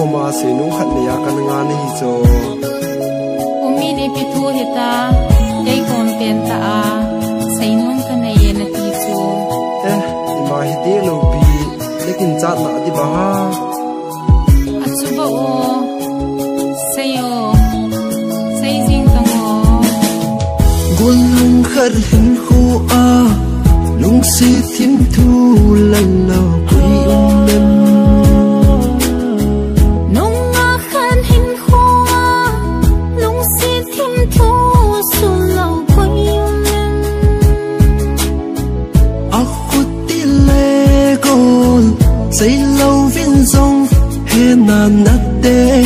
mà sẽ nung khát này cái ngang này cho umi đi pitu hita cái con tiền ta sai nung cái này là tí cho mà hiti lâu bi lekin chat na đi ba achuba o say jing tong o buồn lung khát hình khu a lung si thiên thu lần nào quý nem say lâu viên dòng hè nàn nát đê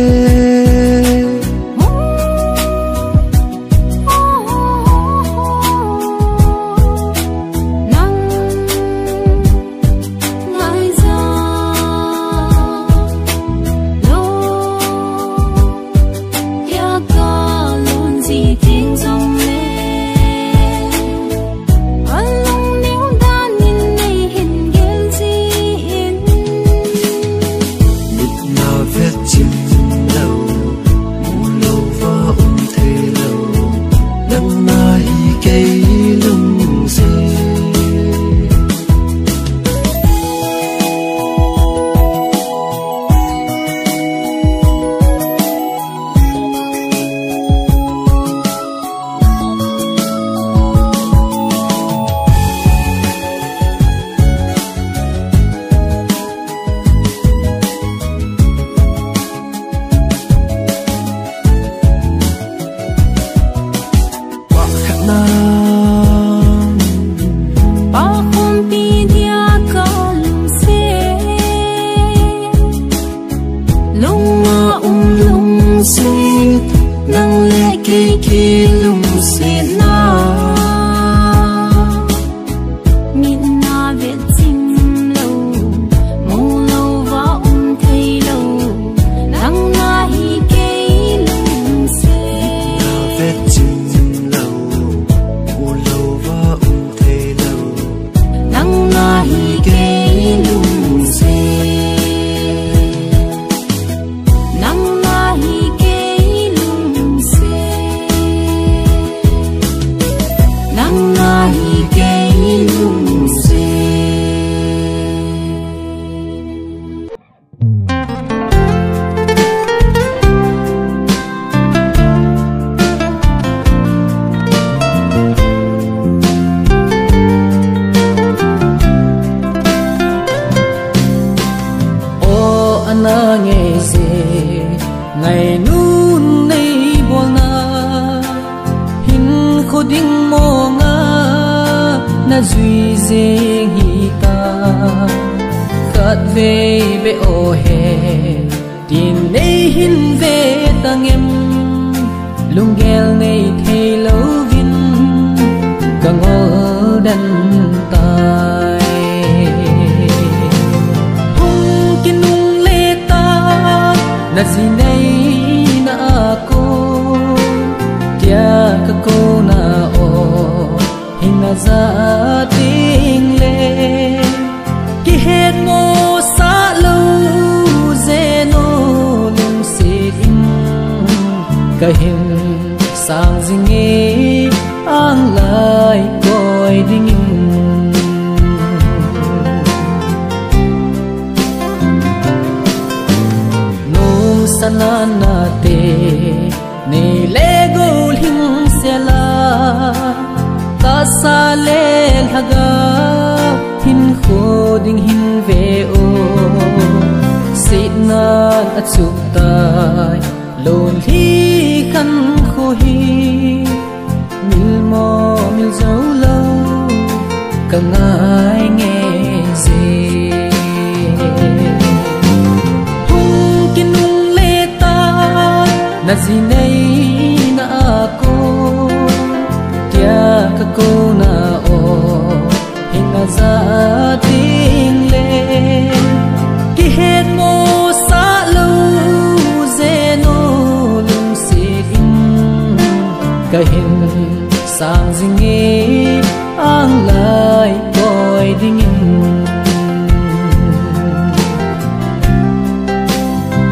sang zingi ang lai boy dingin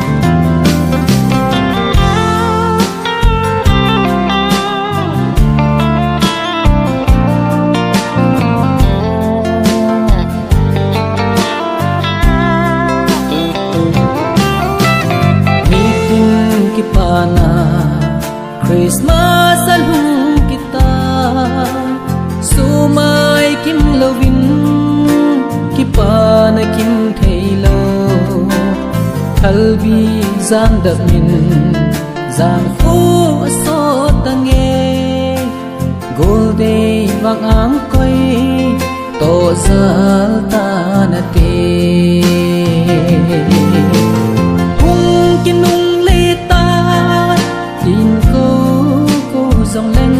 khalbi zam đập min zam khu so ta nghe golde vang ang koi to zal ta na te hung kinung le ta tin ko dòng lên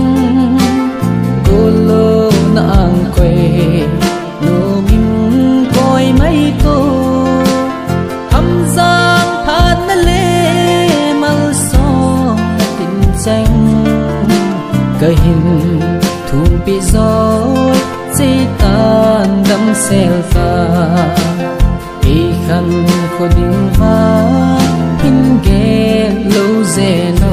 golo na ang koi no min koi mai ko ham giang phat na le mal song tin danh cái hình thun pi gió chỉ tan đâm sel pha i khăn ko ding va in ge lo zeno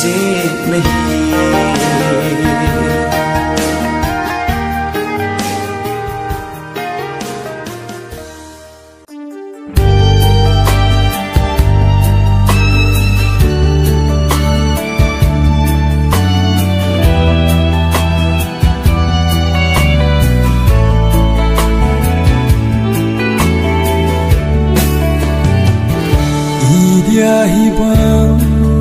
se nahi ya hi bang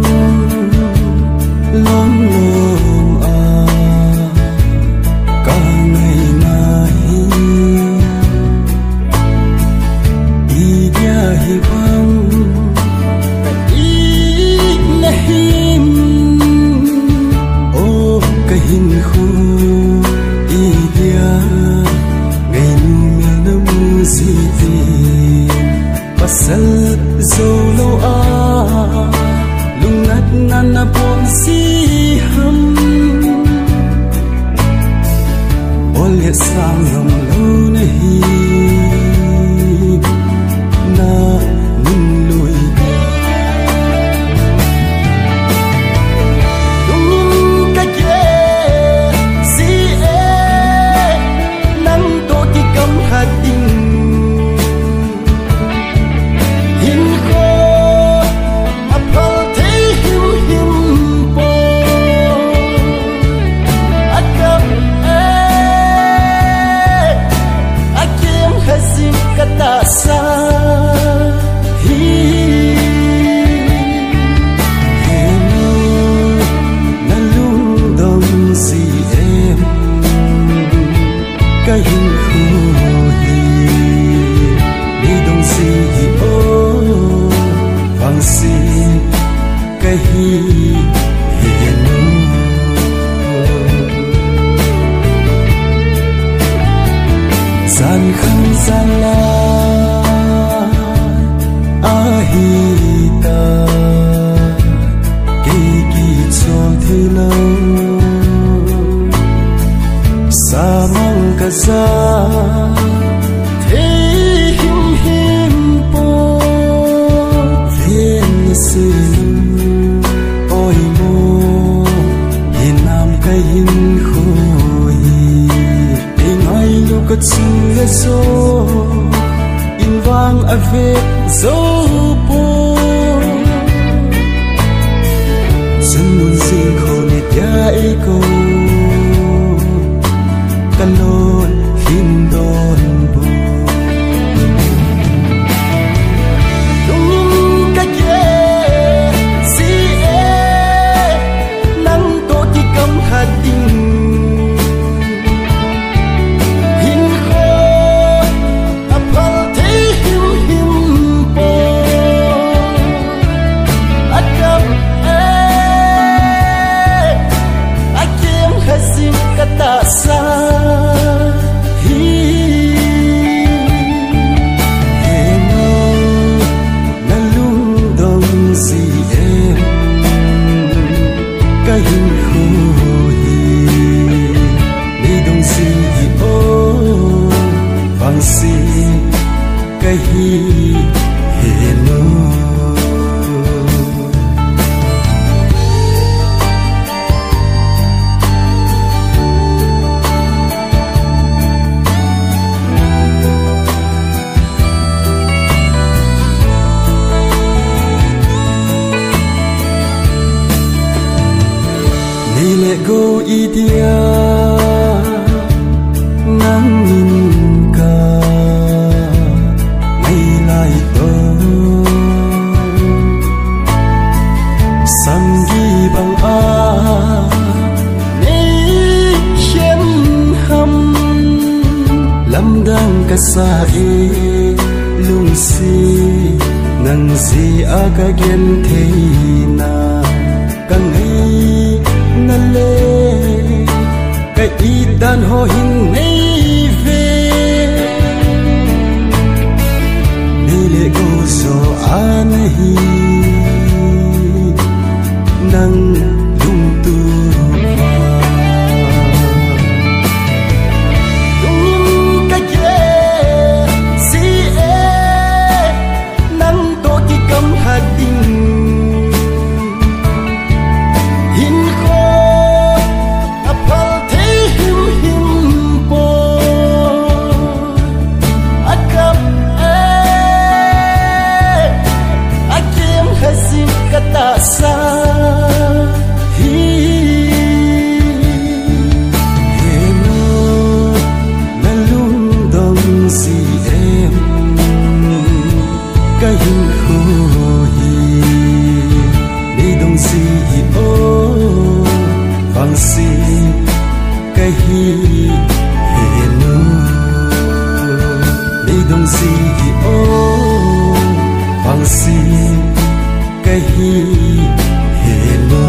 long long a ka ngai nai i ya hi bang i nahim o kahin khu i ya ngai nu me nam si ti pasal zolo a lung nat nan na pon si ham ol ye sang lam lo nahi na nin lui lung ka ke si e nang to ki kam hading sa hi henu na lung dom si em ka hin khu hi đi dong si hi o vang si ka hi henu san khang san la ahita ki cho thi lâu sa mang ka sa thế him him po thiên sinh ôi mo hin nam cái hin khôi in ai lu ka chu le so in vang a ve zo po sun nun sing khô nét ya e ko kalon hin don bu lung ka ke si e nang to ki kam hading sa hi henu na lung dong si em ka hin khu hi đi dong si hi o vang si ka hi henu let go idia nang min ka mai lai to sam gi bang a nei chen ham lam dang ka sa e lung si nang si aga gen the na kang na le cái y dan ho hin nei ve ni le go so an hi nang lung tu lung ka ke si e nang to ki kam hading hello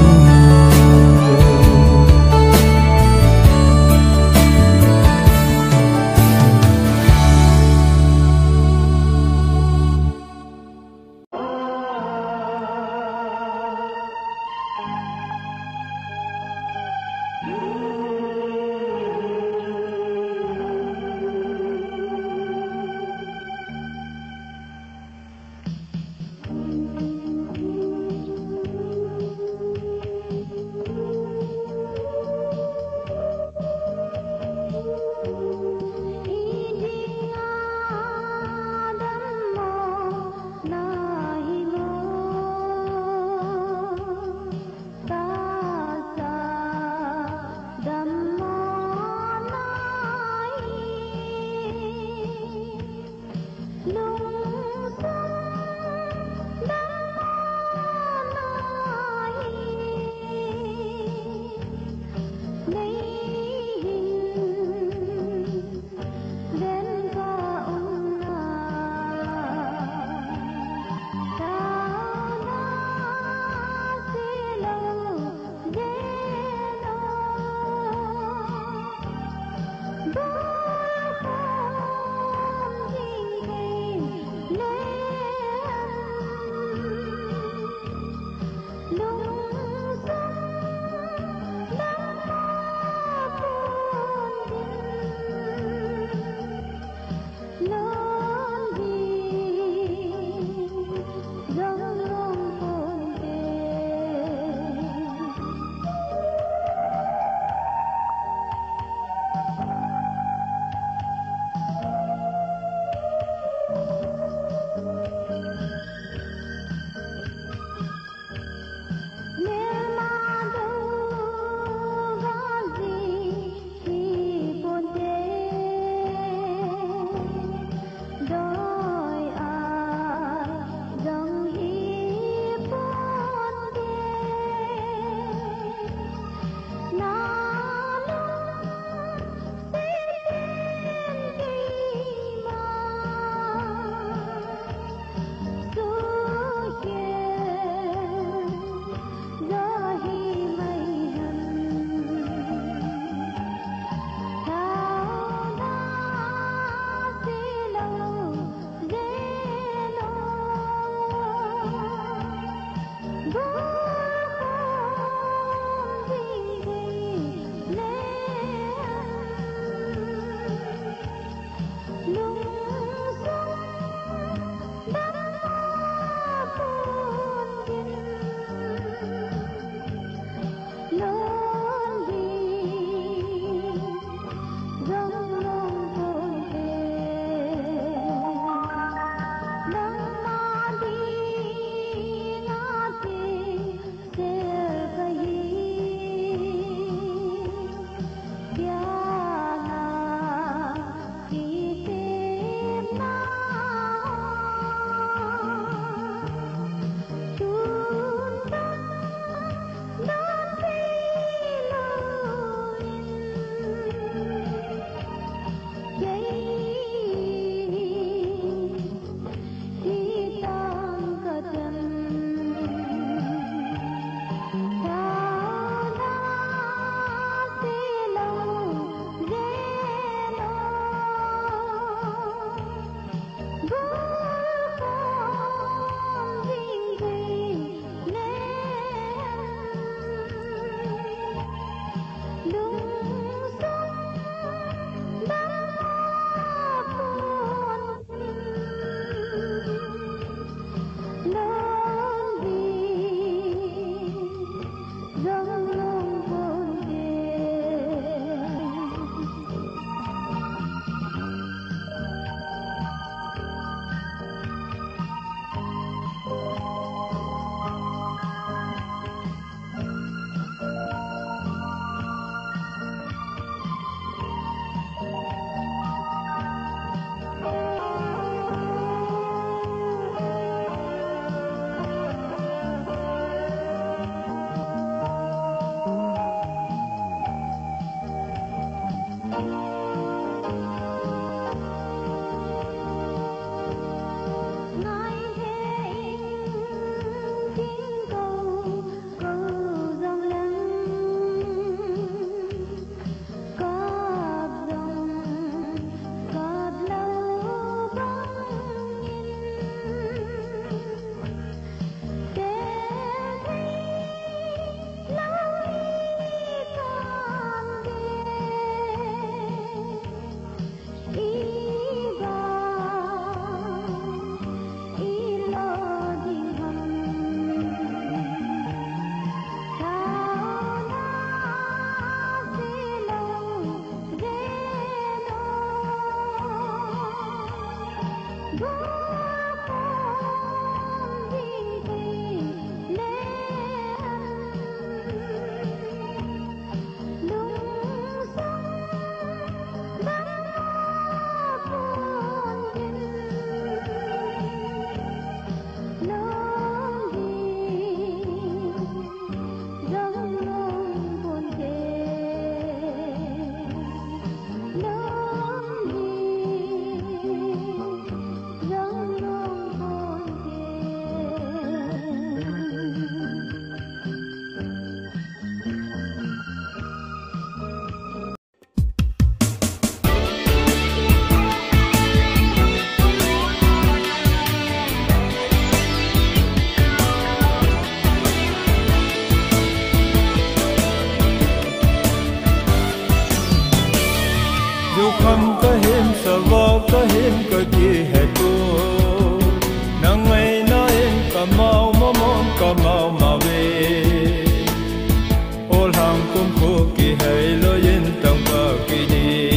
kỳ hay lo yên tông ba kỳ đi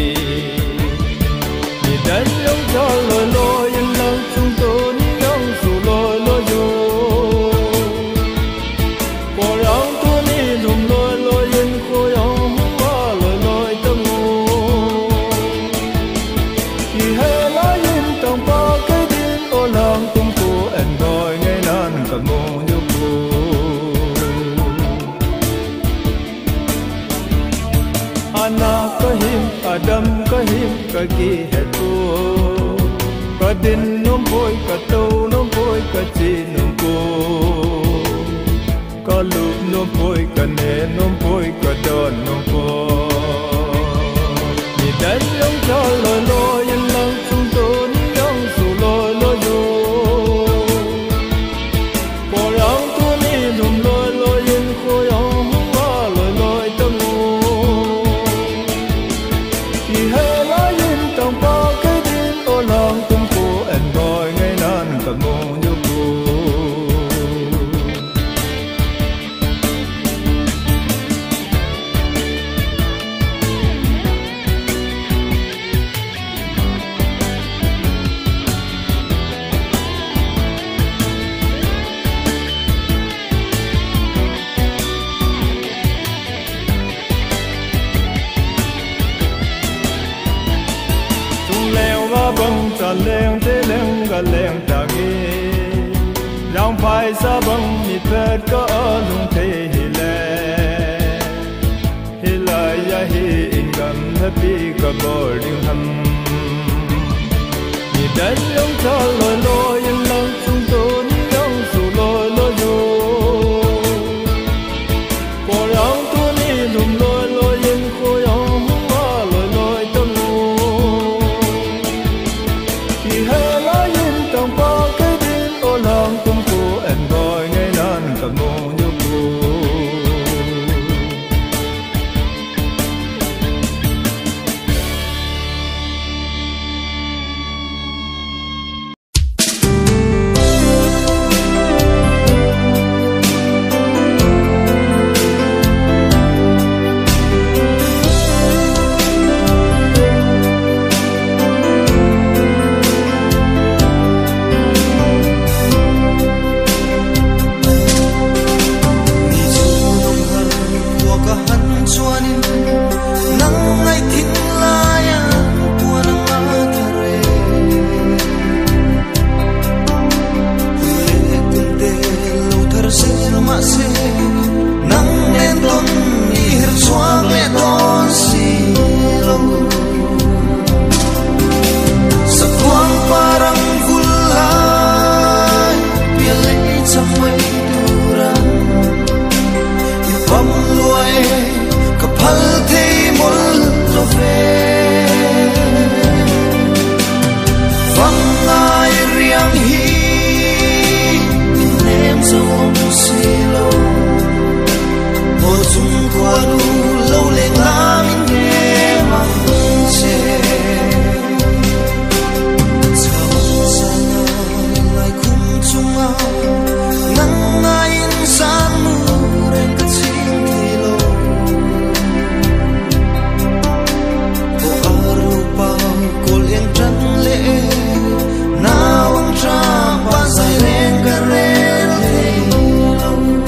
ni dan long cho lo lo yên lang chung to ni long su lo lo yo po rang tu ni lum lo lo yên ko yang ba lo lo tâm ngô kỳ hay lo yên tông ba kỳ đi o lang tung ko en đôi ngày nan cầm mô Ana kahim Adam kahim kaki hetu kadin nom boy katau nom boy kachi nom ko kalup nom boy kane nom boy kadon nom ko ni dan long cha lo lo yin lang chung to ni yang su lo lo yo po rang tu ni lum lo lo yin ko yang ba lo lo tâm băng ta leng te leng ga leng ta ge long phai sa băng mi pet ka lung te hi le hi la ya hi ingam happy ka boarding ham ni dan long cha lo lo yin lang chung to ni long su lo lo yo po rang tu ni lum lo lo yin ko yang ma lo lo tâm tông ba cái din o lang tung ko en boy ngày nan cầm mô nhục cô Now I'm trying, but I ain't got ready.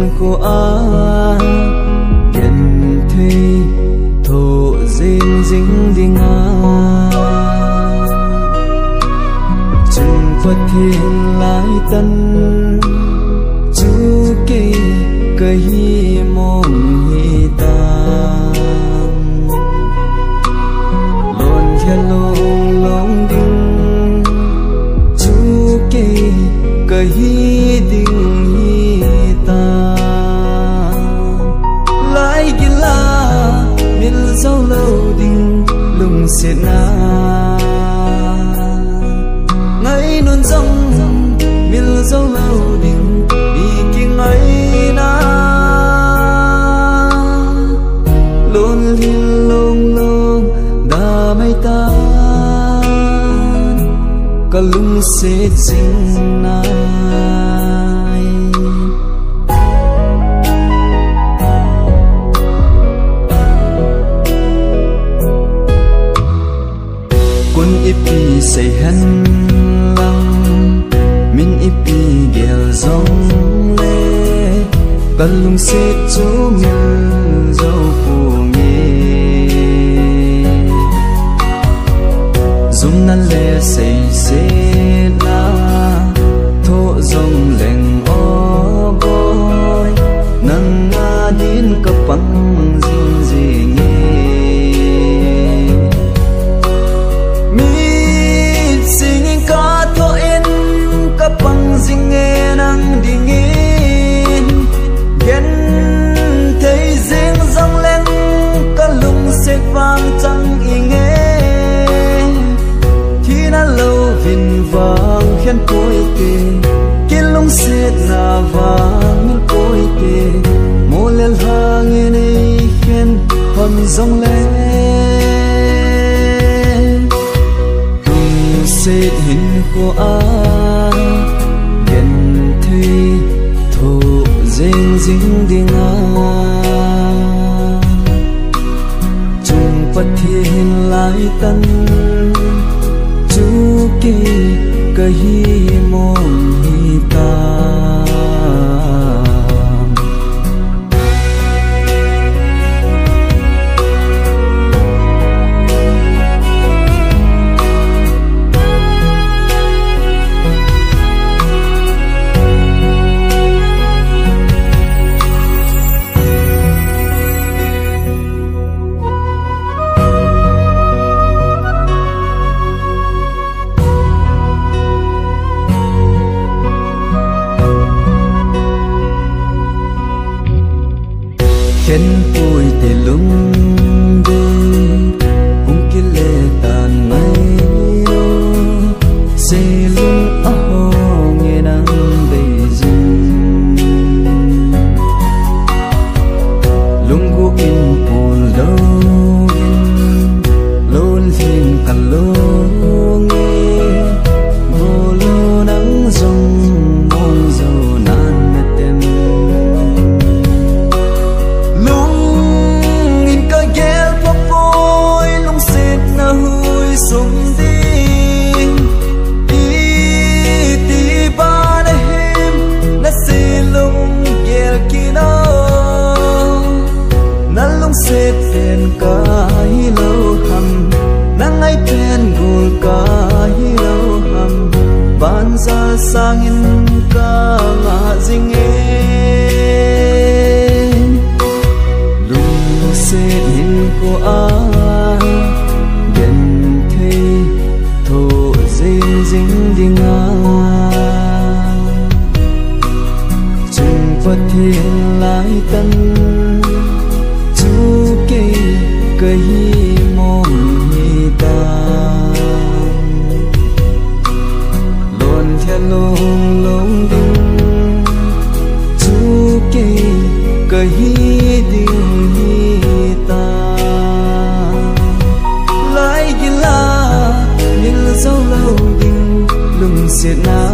của a gen thi thổ dinh dính đi nga chừng phật thiên lại tân chú kỳ cây mong hi tam luôn theo lông lông đinh chú kỳ cây đinh hi tam lại gila mil dấu lâu đinh lùng xịt na ngay luôn rong mil dấu lâu đinh đi kinh ấy na luôn hin lông lông đã mấy ta cả lung xịt sinh nai quân ipi say hân lăng min ipi gel rong lê cả lung xịt chú mil dâu phù nghê zoom na lê say xê na thô rong leng o boy nang nga din ka pang zing zing pang zing nghe nang đi nghiên gen thấy riêng rong lên cả lung sẽ vang trăng y nghe khi na lâu vinh vang khen cối tê khi lung sẽ na vang miên cối tê mô lên vang nghe này khen hòn rong lên lung sẽ hình của ai thổ dinh dính đi nga chung phật thiên lại tân chú kỳ cây mong hi ta khen vui để lung đi hung kia lệ tàn ngay đô xe lung ở hồ nghe nắng đầy rừng lung cô in buồn lâu in lôn phim cả lô nghe vô lô nắng rong mong dầu nan mệt tem sung đi đi đi ba đêm na xì lung gel kino na lung xếp đèn cả hi lâu hầm na ngay pen gul cả hi lâu hầm ban ra sang in cả ngã dinh lung xếp in của ai dính đi nga chung phật thiên lại tân chú kỳ cây mong hi ta luôn theo lông lông đinh chú kỳ cây đinh hi ta lại gila mil dấu lâu đinh lung xịt na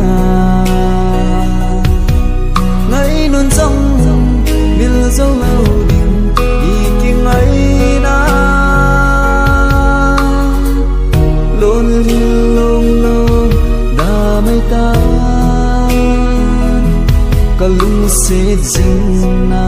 ngay luôn rong mil dấu lâu đinh đi kinh ấy na lung se jing na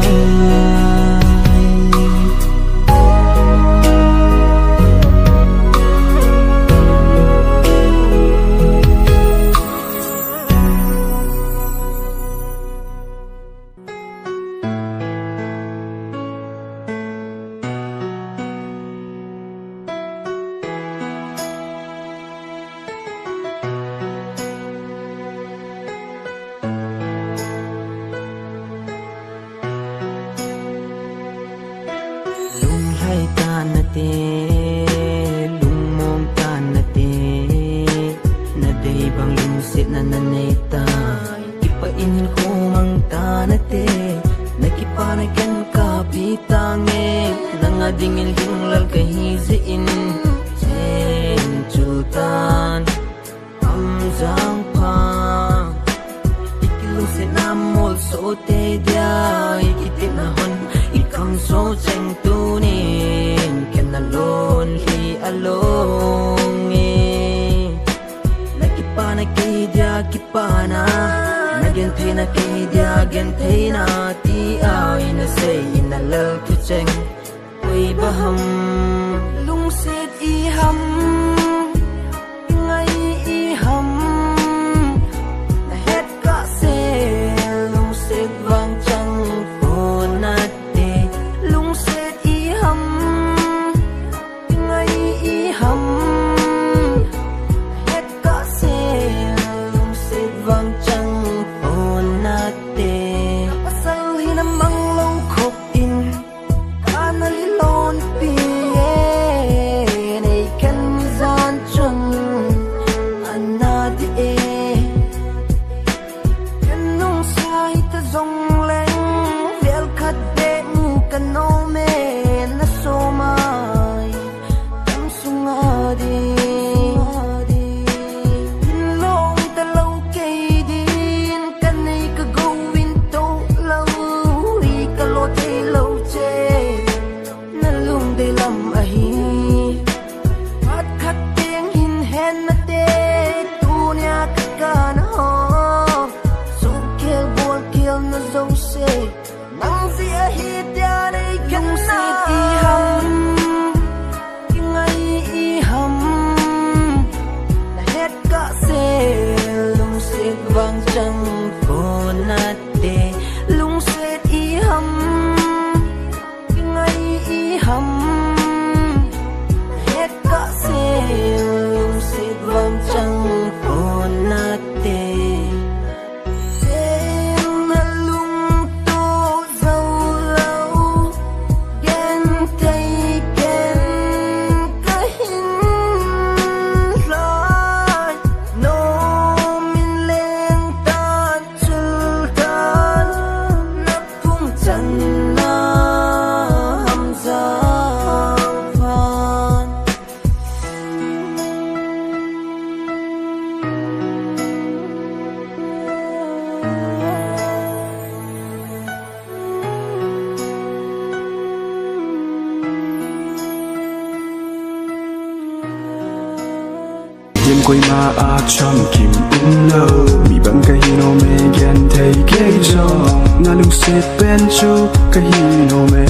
quay ma a chăm kim no mi bang ka hino me gen thei ke jo na lu se pen chu ka hino me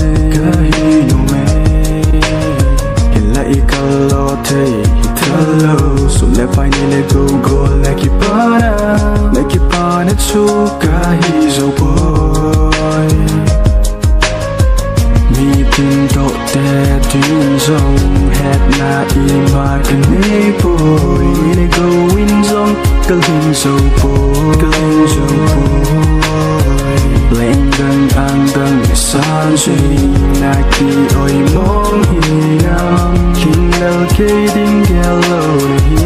hila I kalo thei thalo so le pai ni le go like pana chu ka hi zo boy mi tin do te tin zong het na I ma ka nei boy ni go in zong ka hin zo boy leng dang ang dang san sui na ki oi mong hi nam kin lal ke ding gallo hi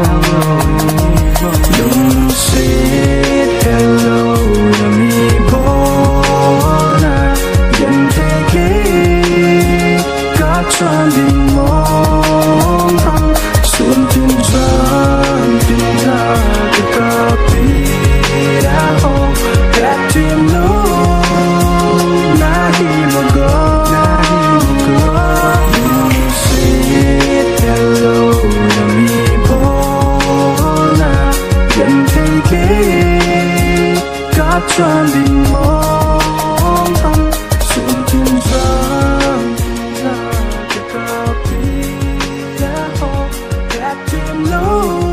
don't say hello to me boy yen te ka chan ding mong sun tin chan tin na ka pi da ho that you know na hi mo go cho mình mong thầm xuân chung giang là cái cà phê đã ho đẹp thêm lâu